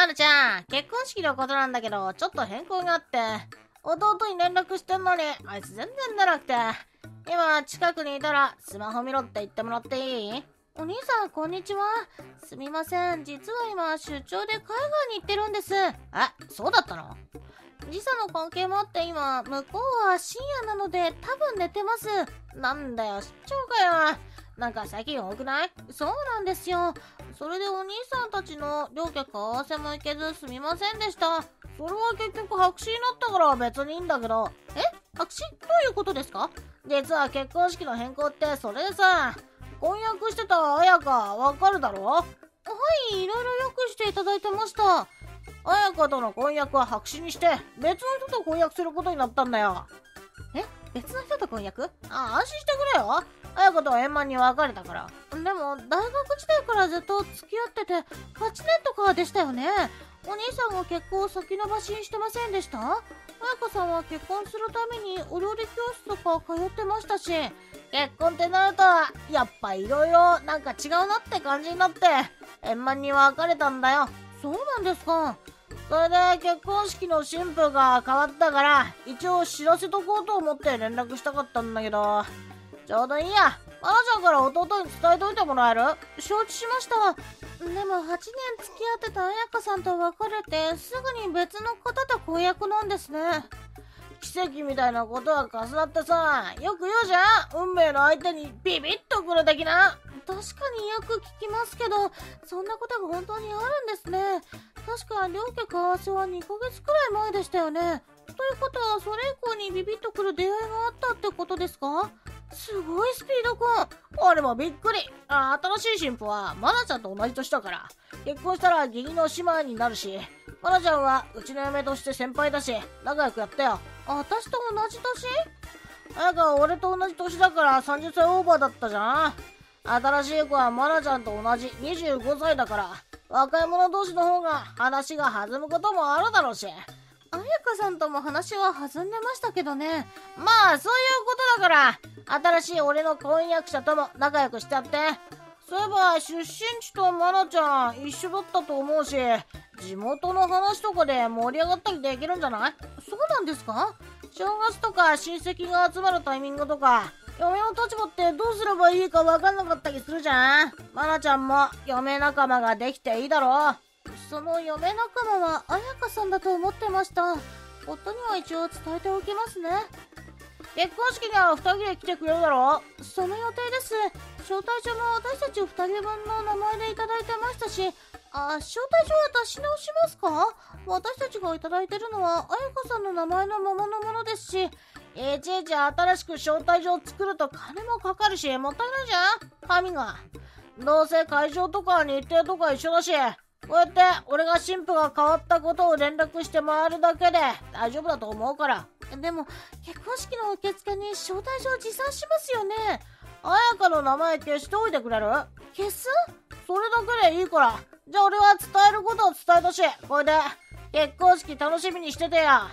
まるちゃん、結婚式のことなんだけど、ちょっと変更があって、弟に連絡してんのに、あいつ全然出なくて、今近くにいたらスマホ見ろって言ってもらっていい？お兄さん、こんにちは。すみません。実は今、出張で海外に行ってるんです。そうだったの？時差の関係もあって今、向こうは深夜なので多分寝てます。なんだよ、出張かよ。なんか最近多くない？そうなんですよ。それでお兄さんたちの両客合わせもいけずすみませんでした。それは結局白紙になったから別にいいんだけど。白紙？どういうことですか？実は結婚式の変更ってそれでさ、婚約してた綾香わかるだろ？はい、いろいろよくしていただいてました。綾香との婚約は白紙にして別の人と婚約することになったんだよ。別の人と婚約？安心してくれよ。綾香とは円満に別れたから。でも大学時代からずっと付き合ってて8年とかでしたよね。お兄さんが結婚を先延ばしにしてませんでした？綾香さんは結婚するためにお料理教室とか通ってましたし、結婚ってなるとやっぱいろいろなんか違うなって感じになって円満に別れたんだよ。そうなんですか。それで結婚式の新婦が変わったから一応知らせとこうと思って連絡したかったんだけど、ちょうどいいや。まなちゃんから弟に伝えといてもらえる？承知しました。でも8年付き合ってた彩香さんと別れてすぐに別の方と婚約なんですね。奇跡みたいなことは重なってさ、よく言うじゃん、運命の相手にビビッとくる的な。確かによく聞きますけど、そんなことが本当にあるんですね。確か両家合わせは2ヶ月くらい前でしたよね。ということはそれ以降にビビッとくる出会いがあったってことですか？すごいスピード感。俺もびっくり。新しい新婦はマナちゃんと同じ年だから結婚したら義理の姉妹になるし、マナちゃんはうちの嫁として先輩だし仲良くやったよ。私と同じ年？綾香は俺と同じ年だから30歳オーバーだったじゃん。新しい子はマナちゃんと同じ25歳だから若い者同士の方が話が弾むこともあるだろうし。彩香さんとも話は弾んでましたけどね。まあそういうことだから新しい俺の婚約者とも仲良くしちゃって。そういえば出身地とマナちゃん一緒だったと思うし、地元の話とかで盛り上がったりできるんじゃない？そうなんですか？正月とか親戚が集まるタイミングとか嫁の立場ってどうすればいいか分かんなかったりするじゃん。マナちゃんも嫁仲間ができていいだろう。その嫁仲間は彩香さんだと思ってました。夫には一応伝えておきますね。結婚式には2人で来てくれるだろう？その予定です。招待状も私たち2人分の名前でいただいてましたし、招待状は出し直しますか？私たちがいただいてるのは彩香さんの名前のままのものですし、いちいち新しく招待状作ると金もかかるしもったいないじゃん、紙が。どうせ会場とか日程とか一緒だし、こうやって俺が新婦が変わったことを連絡して回るだけで大丈夫だと思うから。でも結婚式の受付に招待状持参しますよね。彩香の名前消しておいてくれる？消す？それだけでいいから。じゃあ俺は伝えることを伝えたし、これで結婚式楽しみにしててや。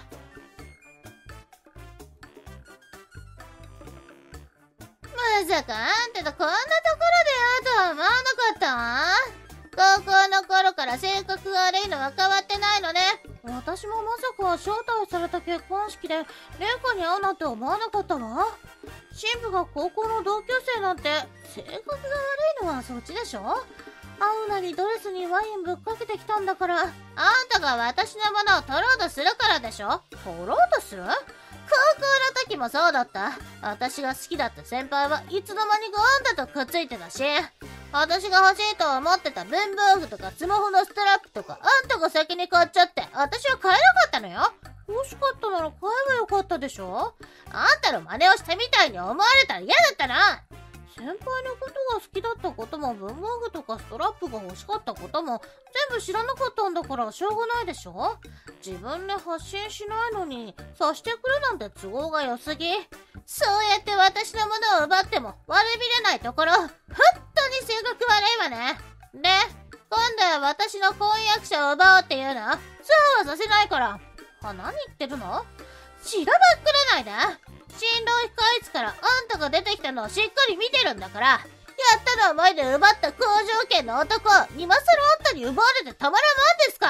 まさかあんたとこんなところで会うとは思わなかったわ。高校の頃から性格が悪いのは変わってないのね。私もまさか招待された結婚式で玲香に会うなんて思わなかったわ。新婦が高校の同級生なんて性格が悪いのはそっちでしょ？会うなりドレスにワインぶっかけてきたんだから。あんたが私のものを取ろうとするからでしょ？取ろうとする？高校の時もそうだった。私が好きだった先輩はいつの間にかあんたとくっついてたし、私が欲しいと思ってた文房具とかスマホのストラップとかあんたが先に買っちゃって私は買えなかったのよ。欲しかったなら買えばよかったでしょ？あんたの真似をしたみたいに思われたら嫌だったな。先輩のことが好きだったことも文房具とかストラップが欲しかったことも全部知らなかったんだからしょうがないでしょ？自分で発信しないのにさしてくれなんて都合が良すぎ。そうやって私のものを奪っても悪びれないところ、本当に性格悪いわね。で、今度は私の婚約者を奪おうっていうの？そうはさせないから。何言ってるの？しらばっくれないで。新郎控室からあんたが出てきたのをしっかり見てるんだから、やったの前で奪った好条件の男を今更あんたに奪われてたまらんもんですか？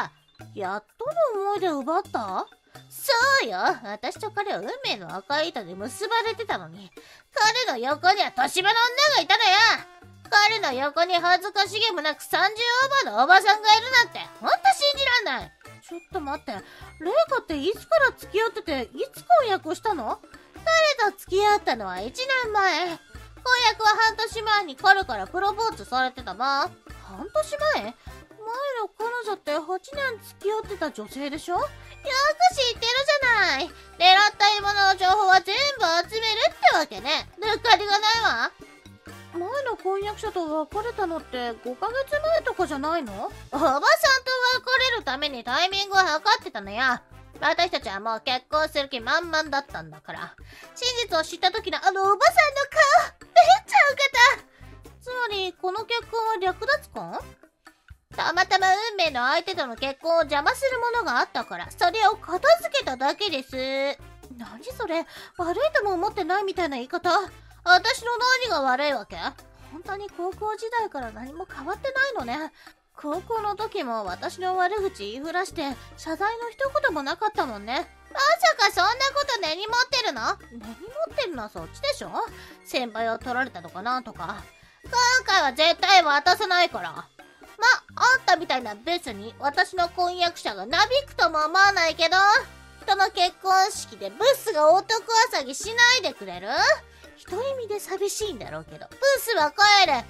やっとの思いで奪った？そうよ。私と彼は運命の赤い糸で結ばれてたのに、彼の横には年場の女がいたのよ。彼の横に恥ずかしげもなく30オーバーのおばさんがいるなんて、ほんと信じらんない。ちょっと待って、レイカっていつから付き合ってて、いつ婚約したの？彼と付き合ったのは1年前。婚約は半年前に彼からプロポーズされてたわ。半年前？前の彼女って8年付き合ってた女性でしょ？よく知ってるじゃない。狙った獲物の情報は全部集めるってわけね。抜かりがないわ。前の婚約者と別れたのって5ヶ月前とかじゃないの？おばさんと別れるためにタイミングを測ってたのよ。私たちはもう結婚する気満々だったんだから。真実を知った時のあのおばさんの顔、めっちゃ受けた。つまりこの結婚は略奪婚？たまたま運命の相手との結婚を邪魔するものがあったから、それを片付けただけです。何それ、悪いとも思ってないみたいな言い方。私の何が悪いわけ？本当に高校時代から何も変わってないのね。高校の時も私の悪口言いふらして謝罪の一言もなかったもんね。まさかそんなこと根に持ってるの？根に持ってるのはそっちでしょ？先輩を取られたとかなんとか。今回は絶対渡さないから。あんたみたいなブスに私の婚約者がなびくとも思わないけど、人の結婚式でブスが男遊びしないでくれる？一意味で寂しいんだろうけど、ブスは帰れ。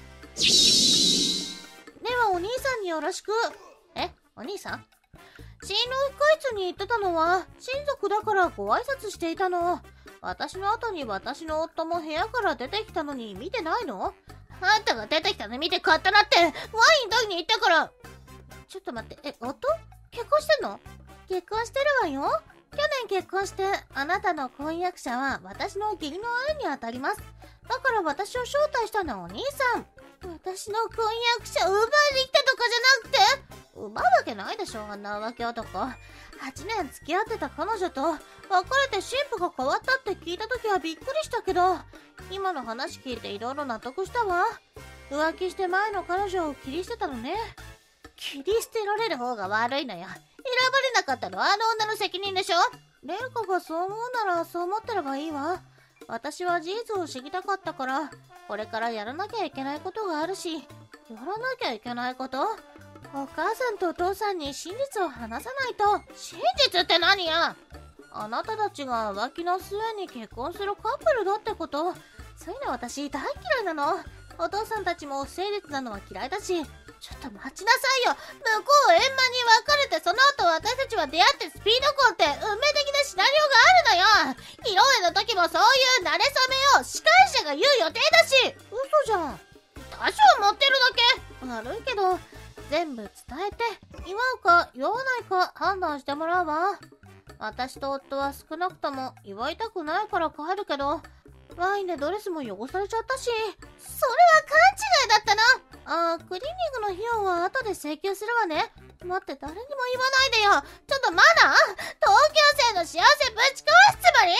ではお兄さんによろしく。お兄さん？新郎控室に行ってたのは親族だからご挨拶していたの。私の後に私の夫も部屋から出てきたのに見てないの？あんたが出てきたの見てカッとなってワイン取りに行ったから。ちょっと待って、夫？結婚してんの？結婚してるわよ。去年結婚して、あなたの婚約者は私の義理の兄にあたります。だから私を招待したのはお兄さん。私の婚約者を奪いに来たとかじゃなくて？奪うわけないでしょ、あんな浮気男。8年付き合ってた彼女と別れて新婦が変わったって聞いた時はびっくりしたけど、今の話聞いていろいろ納得したわ。浮気して前の彼女を切り捨てたのね。切り捨てられる方が悪いのよ。選ばれなかったのはあの女の責任でしょ？レイカがそう思うならそう思ってればいいわ。私は事実を知りたかったから、これからやらなきゃいけないことがあるし。やらなきゃいけないこと？お母さんとお父さんに真実を話さないと。真実って何や？あなたたちが浮気の末に結婚するカップルだってこと。そういうの私大嫌いなの。お父さんたちも不誠実なのは嫌いだし。ちょっと待ちなさいよ。向こう円満に別れて、その後私たちは出会ってスピード婚って運命的なシナリオがあるのよ。披露宴の時もそういう馴れ初めを司会者が言う予定だし。嘘じゃん。多少持ってるだけ。悪いけど全部伝えて、祝うか祝わないか判断してもらうわ。私と夫は少なくとも祝いたくないから帰るけど、ワインでドレスも汚されちゃったし。それは勘違いだったな。クリーニングの費用は後で請求するわね。待って、誰にも言わないでよ。ちょっとマナー？同級生の幸せぶち壊すつもり？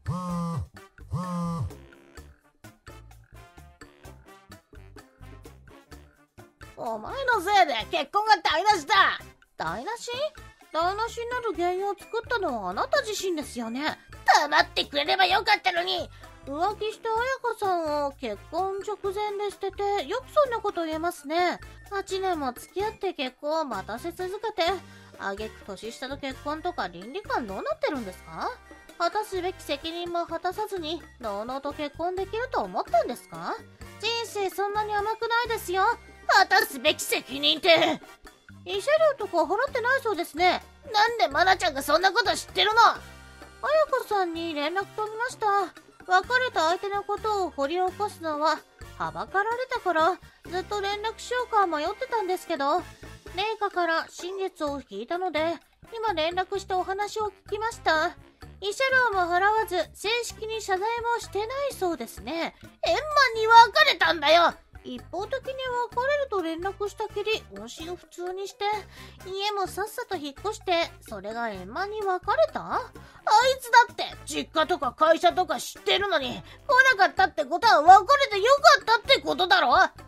お前のせいで結婚が台無しだ。台無し？台無しになる原因を作ったのはあなた自身ですよね。黙ってくれればよかったのに。浮気した彩香さんを結婚直前で捨てて、よくそんなこと言えますね。8年も付き合って結婚を待たせ続けて、挙句年下と結婚とか倫理観どうなってるんですか？果たすべき責任も果たさずに、のうのうと結婚できると思ったんですか？人生そんなに甘くないですよ。果たすべき責任って。慰謝料とか払ってないそうですね。なんでマナちゃんがそんなこと知ってるの？彩香さんに連絡取りました。別れた相手のことを掘り起こすのははばかられたからずっと連絡しようか迷ってたんですけど、レイカから真実を聞いたので今連絡してお話を聞きました。慰謝料も払わず正式に謝罪もしてないそうですね。円満に別れたんだよ。一方的に別れると連絡したきり音信不通にして、家もさっさと引っ越して、それが円満に別れた？あいつだって実家とか会社とか知ってるのに来なかったってことは別れてよかったってことだろ。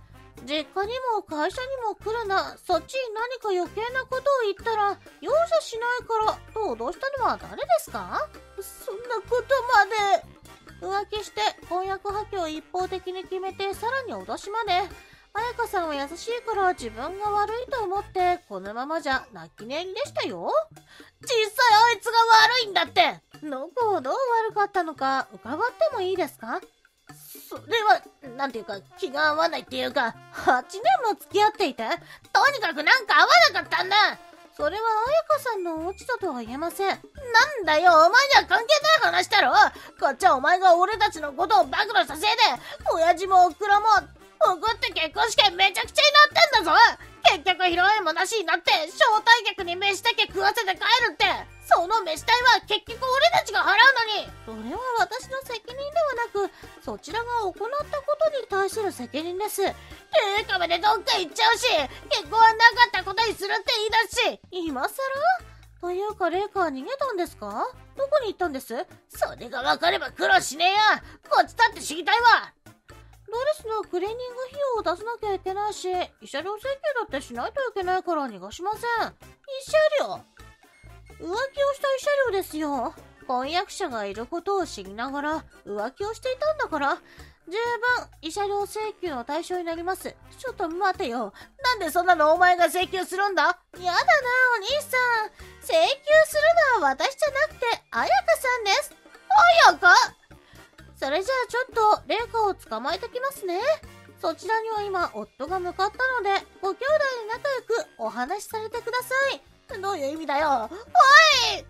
実家にも会社にも来るな、そっちに何か余計なことを言ったら容赦しないからと脅したのは誰ですか？そんなことまで。浮気して婚約破棄を一方的に決めて、さらに脅しまで。彩香さんは優しいから自分が悪いと思ってこのままじゃ泣き寝入りでしたよ。実際あいつが悪いんだって。どこをどう悪かったのか伺ってもいいですか？それは、なんていうか気が合わないっていうか、8年も付き合っていて、とにかくなんか合わなかったんだ。それは彩香さんの落ちたとは言えません。なんだよ、お前には関係ない話だろ。こっちはお前が俺たちのことを暴露したせいで、親父もおふくろも怒って結婚式めちゃくちゃになってんだぞ。結局披露宴もなしになって招待客に飯だけ食わせて帰るって、その飯代は結局俺たちが払うのに。それは私の責任ではなく、そちらが行ったことに対する責任です。定価までどっか行っちゃうし、結婚はなかったことにするって言い出すし、今更というか、レイカは逃げたんですか？どこに行ったんです？それが分かれば苦労しねえや。こっちだって知りたいわ。ドレスのクリーニング費用を出さなきゃいけないし、慰謝料請求だってしないといけないから逃がしません。慰謝料？浮気をした慰謝料ですよ。婚約者がいることを知りながら浮気をしていたんだから、十分慰謝料請求の対象になります。ちょっと待てよ。なんでそんなのお前が請求するんだ？やだな、お兄さん。請求するのは私じゃなくて彩香さんです。彩香？それじゃあちょっとレイカを捕まえてきますね。そちらには今夫が向かったので、ご兄弟で仲良くお話しされてください。どういう意味だよ。おい！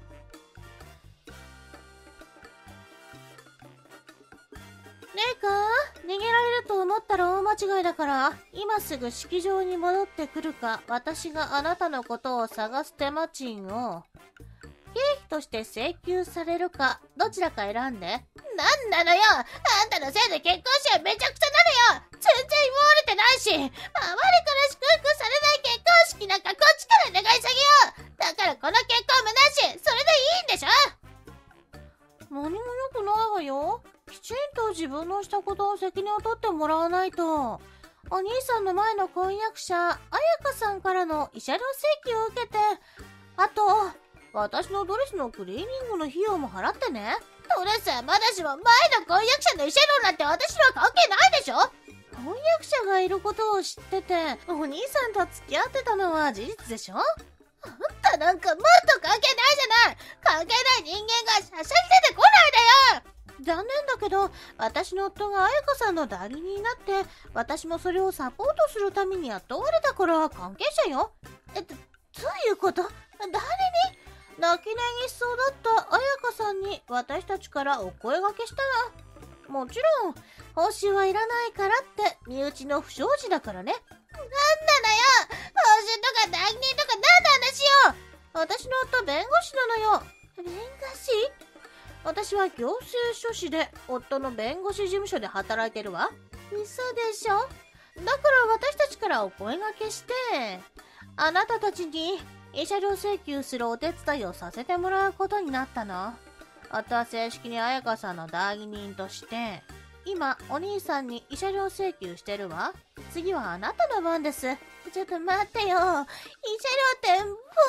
レイカ、逃げられると思ったら大間違いだから、今すぐ式場に戻ってくるか、私があなたのことを探す手間賃を経費として請求されるか、どちらか選んで。なんなのよ。あんたのせいで結婚式はめちゃくちゃなのよ。全然祝われてないし、周りから祝福されない結婚式なんかこっちから願い下げよう。だからこの結婚もなし、それでいいんでしょ。何も良くないわよ。きちんと自分のしたことの責任を取ってもらわないと。お兄さんの前の婚約者、彩香さんからの慰謝料請求を受けて、あと、私のドレスのクリーニングの費用も払ってね。ドレスはまだしも前の婚約者の慰謝料なんて私には関係ないでしょ。婚約者がいることを知ってて、お兄さんと付き合ってたのは事実でしょ。あんたなんかもっと関係ないじゃない。関係ない人間がしゃしゃり出てこないでよ。残念だけど、私の夫が彩香さんの代理人になって、私もそれをサポートするために雇われたから関係者よ。どういうこと？誰に？泣き寝入りしそうだった彩香さんに私たちからお声掛けしたら、もちろん報酬はいらないからって身内の不祥事だからね。なんなのよ。報酬とか代理人とか何の話よ。私の夫弁護士なのよ。弁護士？私は行政書士で夫の弁護士事務所で働いてるわ。嘘でしょ。だから私たちからお声掛けして、あなたたちに慰謝料請求するお手伝いをさせてもらうことになったの。夫は正式に彩香さんの代理人として、今お兄さんに慰謝料請求してるわ。次はあなたの番です。ちょっと待ってよ。慰謝料ってボケ。そんなの今更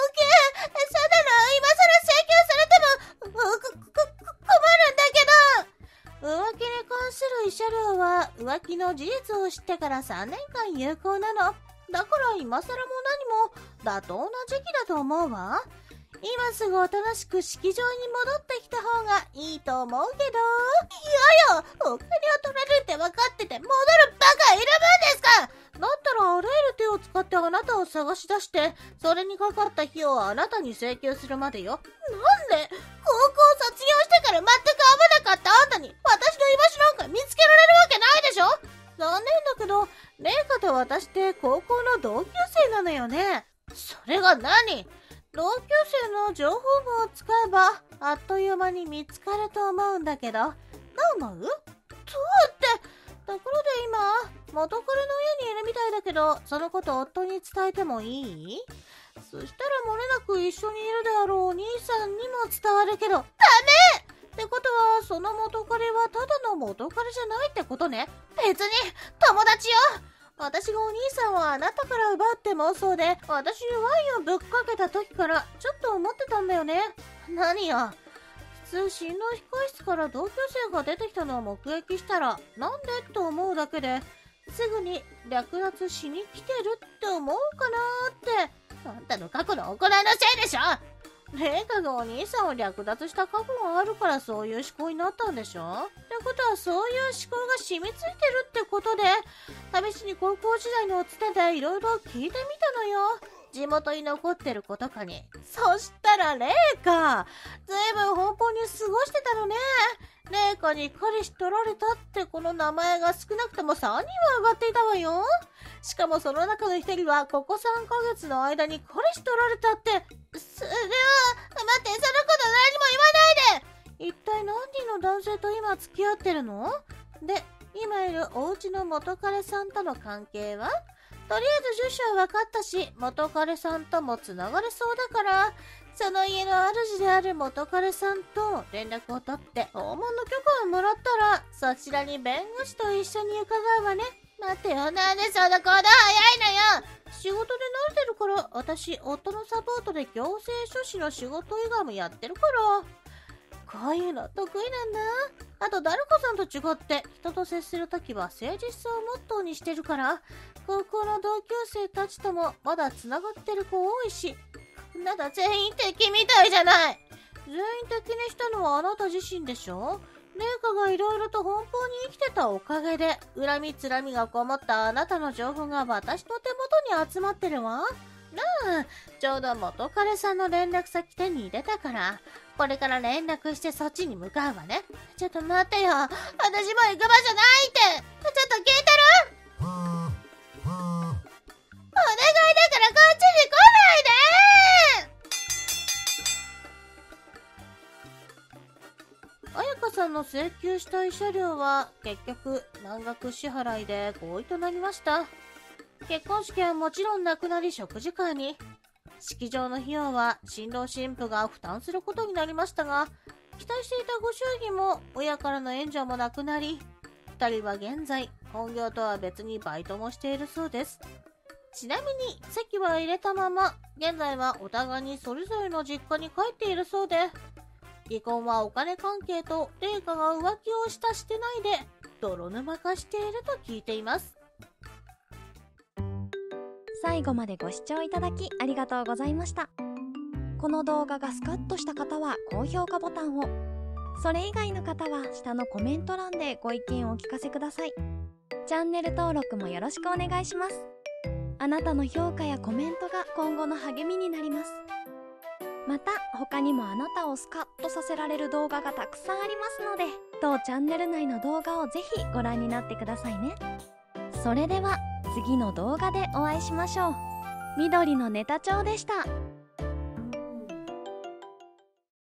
請求されても困るんだけど。浮気に関する慰謝料は浮気の事実を知ってから3年間有効なの。だから今更も何も妥当な時期だと思うわ。今すぐおとなしく式場に戻ってきた方がいいと思うけど。いやいや、お金を取られるって分かってて戻るバカいるもんですか。だったらあらゆる手を使ってあなたを探し出して、それにかかった費用をあなたに請求するまでよ。なんで高校卒業してから全く会わなかったあんたに私の居場所なんか見つけられるわけないでしょ。残念だけど、レイカと私って高校の同級生なのよね。それが何？同級生の情報網を使えばあっという間に見つかると思うんだけど、どう思う？どうって。ところで今元彼の家にいるみたいだけど、そのこと夫に伝えてもいい？そしたら漏れなく一緒にいるであろうお兄さんにも伝わるけど。ダメってことはその元彼はただの元彼じゃないってことね。別に友達よ。 私がお兄さんをあなたから奪うって妄想で、私にワインをぶっかけた時からちょっと思ってたんだよね。何よ。普通、新郎控室から同級生が出てきたのを目撃したら、なんでと思うだけで、すぐに略奪しに来てるって思うかなーって。あんたの過去の行いのせいでしょ。レイカがお兄さんを略奪した過去があるからそういう思考になったんでしょ。ってことはそういう思考が染みついてるってことで、試しに高校時代のおつてでいろいろ聞いてみたのよ。地元に残ってる子とかに。そしたらレイカ、ずいぶん奔放に過ごしてたのね。レイカに彼氏取られたってこの名前が少なくとも3人は上がっていたわよ。しかもその中の1人はここ3ヶ月の間に彼氏取られたって。それは、待って、そのこと何も言わないで。一体何人の男性と今付き合ってるの？で、今いるお家の元彼さんとの関係は？とりあえず住所は分かったし、元彼さんともつながれそうだから、その家の主である元彼さんと連絡を取って訪問の許可をもらったら、そちらに弁護士と一緒に伺うわね。待ってよ、なんでそんな行動早いのよ。仕事で慣れてるから、私、夫のサポートで行政書士の仕事以外もやってるから。こういうの得意なんだ。あと、ダルコさんと違って、人と接するときは誠実さをモットーにしてるから、高校の同級生たちともまだ繋がってる子多いし、なんだ全員敵みたいじゃない。全員敵にしたのはあなた自身でしょ。レイカがいろいろと奔放に生きてたおかげで、恨みつらみがこもったあなたの情報が私の手元に集まってるわ。なあ、ちょうど元彼さんの連絡先手に入れたから、これから連絡してそっちに向かうわね。ちょっと待ってよ。私も行く場所ないって。ちょっと聞いてる？お願いだからこっちに来ないで。彩香さんの請求した慰謝料は結局満額支払いで合意となりました。結婚式はもちろんなくなり食事会に。式場の費用は新郎新婦が負担することになりましたが、期待していたご祝儀も親からの援助もなくなり、2人は現在本業とは別にバイトもしているそうです。ちなみに籍は入れたまま、現在はお互いにそれぞれの実家に帰っているそうで、離婚はお金関係とレイカが浮気をしたしてないで泥沼化していると聞いています。 最後までご視聴いただきありがとうございました。この動画がスカッとした方は高評価ボタンを、それ以外の方は下のコメント欄でご意見をお聞かせください。チャンネル登録もよろしくお願いします。あなたの評価やコメントが今後の励みになります。また他にもあなたをスカッとさせられる動画がたくさんありますので、当チャンネル内の動画をぜひご覧になってくださいね。それでは次の動画でお会いしましょう。緑のネタ帳でした。